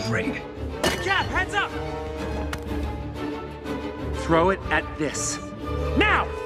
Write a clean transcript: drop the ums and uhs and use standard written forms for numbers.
Great. Cap, heads up! Throw it at this. Now!